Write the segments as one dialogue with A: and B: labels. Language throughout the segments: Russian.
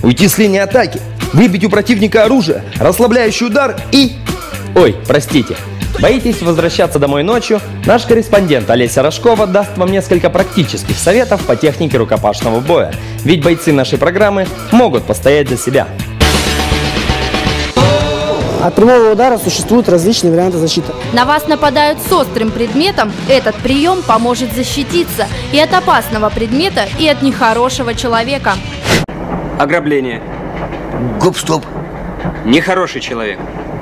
A: уйти с линии атаки, выбить у противника оружие, расслабляющий удар и...
B: Ой, простите. Боитесь возвращаться домой ночью? Наш корреспондент Олеся Рожкова даст вам несколько практических советов по технике рукопашного боя. Ведь бойцы нашей программы могут постоять за себя.
C: От прямого удара существуют различные варианты защиты.
D: На вас нападают с острым предметом, этот прием поможет защититься и от опасного предмета, и от нехорошего человека.
E: Ограбление.
F: Гоп-стоп.
E: Нехороший человек.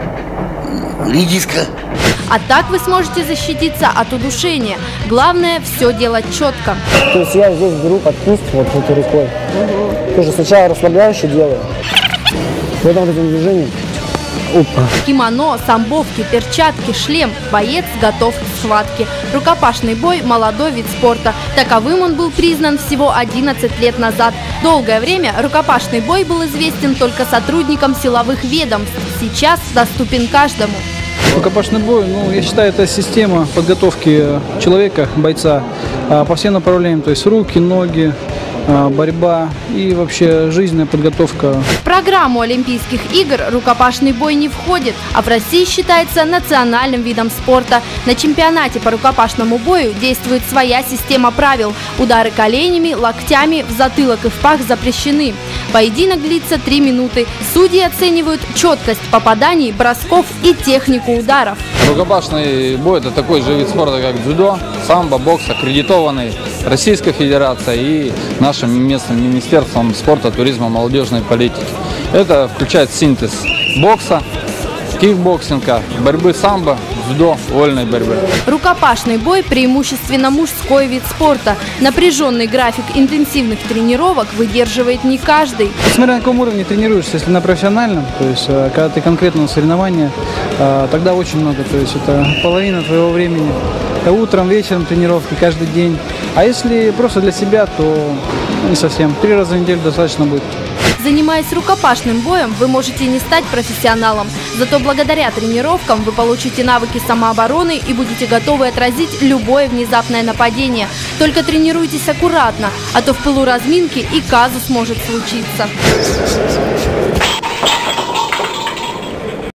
F: Редиска.
D: А так вы сможете защититься от удушения. Главное все делать четко.
C: То есть я здесь беру под кисть вот этой рукой. Тоже сначала расслабляюще делаю. Потом этим движением. Опа.
D: Кимоно, самбовки, перчатки, шлем. Боец готов к схватке. Рукопашный бой – молодой вид спорта. Таковым он был признан всего 11 лет назад. Долгое время рукопашный бой был известен только сотрудникам силовых ведомств. Сейчас доступен каждому.
G: Рукопашный бой, я считаю, это система подготовки человека, бойца по всем направлениям, то есть руки, ноги, борьба и вообще жизненная подготовка.
D: В программу Олимпийских игр рукопашный бой не входит, а в России считается национальным видом спорта. На чемпионате по рукопашному бою действует своя система правил. Удары коленями, локтями, в затылок и в пах запрещены. Поединок длится 3 минуты. Судьи оценивают четкость попаданий, бросков и технику ударов.
H: Рукопашный бой – это такой же вид спорта, как дзюдо, самбо, бокс, аккредитованный Российской Федерацией и нашим местным Министерством спорта, туризма, молодежной политики. Это включает синтез бокса, кикбоксинга, борьбы самбо, дзюдо, вольной борьбы.
D: Рукопашный бой преимущественно мужской вид спорта. Напряженный график интенсивных тренировок выдерживает не каждый.
G: Смотря на каком уровне тренируешься, если на профессиональном, то есть когда ты конкретно на соревновании, тогда очень много, то есть это половина твоего времени. Это утром, вечером тренировки, каждый день. А если просто для себя, то не совсем. 3 раза в неделю достаточно будет.
D: Занимаясь рукопашным боем, вы можете не стать профессионалом. Зато благодаря тренировкам вы получите навыки самообороны и будете готовы отразить любое внезапное нападение. Только тренируйтесь аккуратно, а то в пылу разминки и казус может случиться.